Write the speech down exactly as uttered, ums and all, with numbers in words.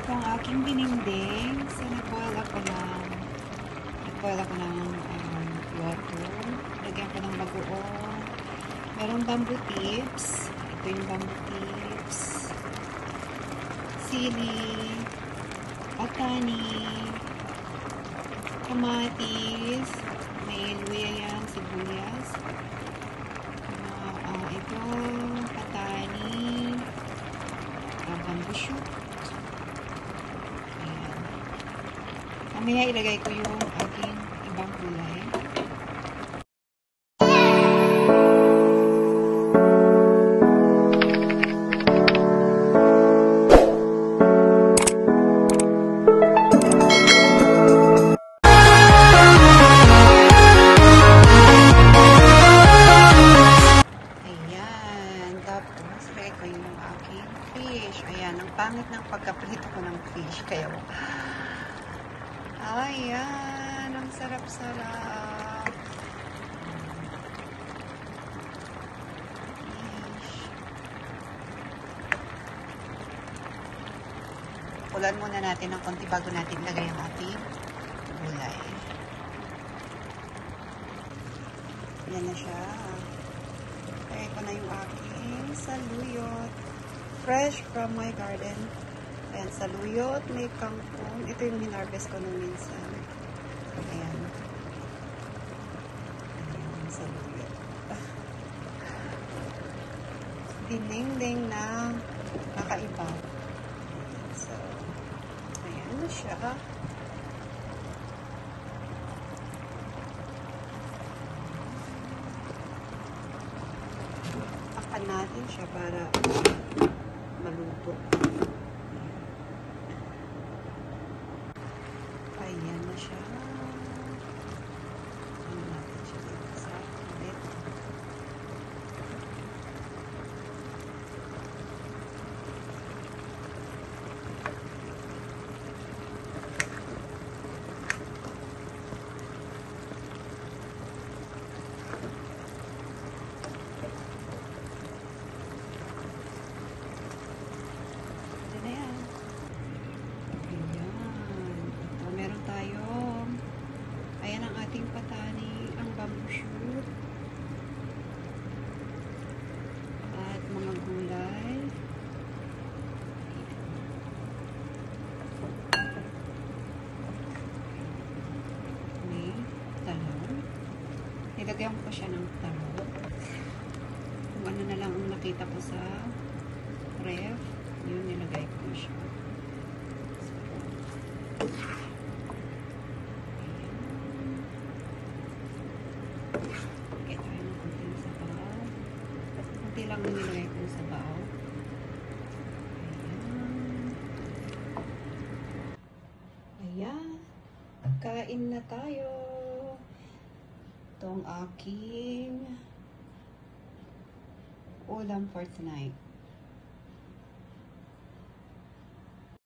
Ito ang aking bininding. So, nag-boil ako ng nag-boil ako ng um, water. Lagyan ko ng bagoong. Merong bamboo tips. Ito yung bamboo tips. Sili. Atani. Kamatis. May luya yan. Sibuyas. Uh, uh, ito. Patani. Uh, bamboo shoot. Ayan. Mamaya ilagay ko yung aking ibang gulay. Ayan, ang pangit ng pagkaprito ko ng fish. Kaya, ayan, ang sarap-sarap. Fish. Pulan muna natin ng konti bago natin lagay ang ating gulay. Ayan na siya. Kaya ko na yung aking saluyot. Fresh from my garden. Ayan, saluyot, may kangkong. Ito yung hinarvest ko nung minsan. Ayan. Ayan, saluyot. Dinengdeng na kakaiba. So, ayan na siya. Takan natin siya para maluto. Ayan na siya. Ayan natin siya dito sa ulit. Patani, ang bamboo shoot at mga gulay. May talong. Nilagyan ko siya ng talong. Kung ano na lang ang nakita ko sa ref, yun nilagay ko siya. Okay, tayo ng konting sabaw. Konti lang nilagay ko sa sabaw. Ayan. Ayan. Kain na tayo. Itong aking ulam for tonight.